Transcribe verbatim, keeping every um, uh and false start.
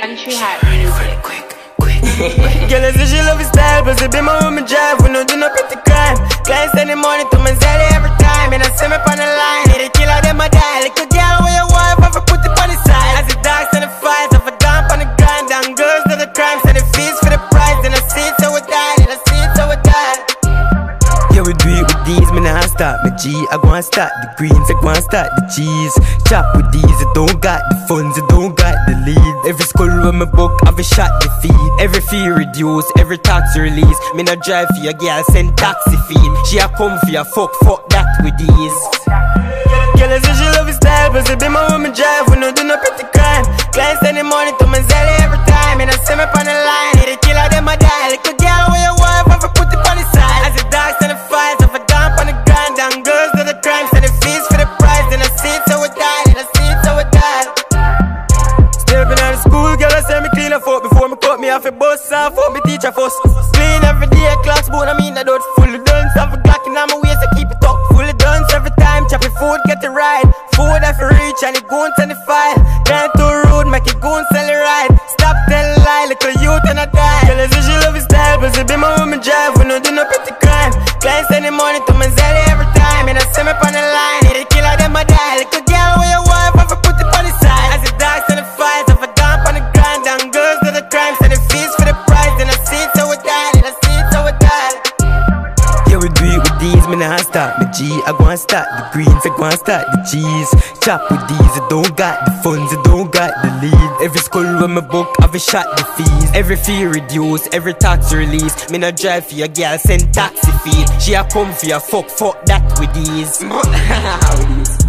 Country Hat Music. Girl, I say she love his style, but she be my woman drive. We no do no petty crime. Clients sending money to my Zelle every time, and I see me on the line. Need a killer, them I die. Like a girl with your wife, I put it on the side. As the dogs and the fights, I dump on the grind. Down girls to the crimes, and the fees for the price. And I see it so we die, and I see it so we die. Yeah, we do it with these, me nah stop my G. I go and start the greens, I go and start the cheese. Chop with these, I don't got the funds, I don't got the lead. Every skull with my book, I've a shot the feed. Every fee reduce, every tax release. Me nah drive for your girl, send taxi fee. She a come for your fuck, fuck that with these. Girl, I say she love his style, but she be my woman drive. We no do no petty crime. Clients sending money to my Zelle every time, and I see me on the line. Need a killer, them I die. Like a girl with your wife, I put it on the side. As the dogs and the fights, I dump on the grind. Down girls to the crimes, and the fees for the price. And I see it so we die, and I see it so we die. Stepping out of school, girl, I say me clean up fuck. Before me cut me off a bus, I fuck me teacher first. Clean every day, clocks, but I mean I don't fully done. Have a Glock in my waist, I keep it up. Fully done every time, chop your food, get it right. Food I for reach, and it go and send the file. Down to road, make it go and sell it right. Stop telling lie, like a youth and I die. Girl, I say she love his style, but she be my woman drive. We no do no petty crime. Clients sending money to my Zelle every time, and I see me on the line. Need a killer, them I die. Like a girl with your wife, I put it on the side. As the dogs and the fights, I dump on the grind. Down girls to the crimes, and the fees for the price. And I see it so we die, and I see it so we die. Yeah, we do it with these, me nah start my G. I go and start the greens, I go and start the cheese. Chop with these, I don't got the funds, I don't got the lead. Every skull with my book, I've a shot the fees. Every fee reduce, every tax release. Me nah drive for your girl, send taxi fee. She a come for your fuck, fuck that with these.